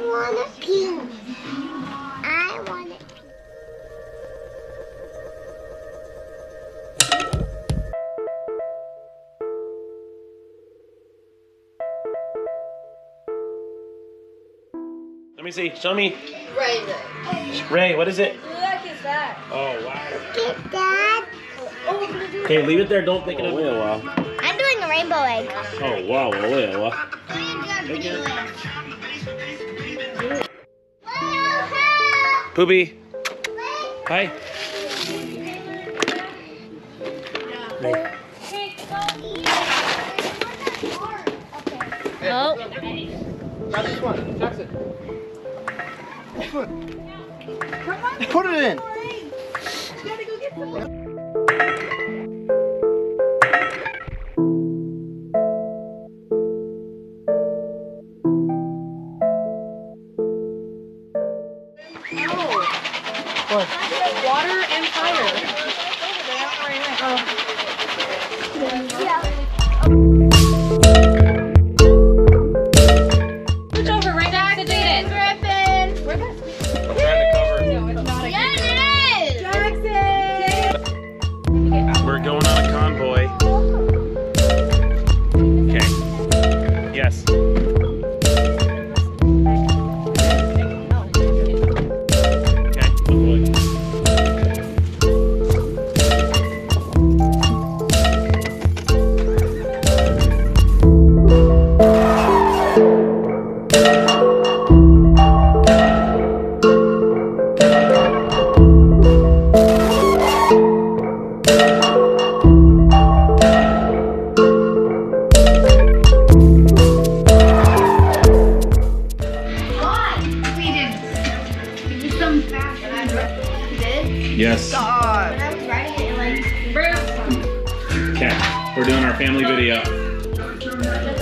want it pink. I want it pink. Let me see. Show me. Ray. Ray, what is it? Who the heck is that? Oh, wow. Get that. Okay, leave it there. Don't make it a while. I'm doing a rainbow egg. Oh, wow. Wait a while. Poopy. Hi. Oh. Grab this one. Jackson. This one. Put it in. What? Water and fire. Switch over right next to Jaden. Griffin. Where's that? I'm trying to cover. No, it's not a Yes, it is. Jackson. We're going on a convoy. Okay. Yes. Okay. Oh boy. Yes. When I was writing it, like, Okay. We're doing our family video.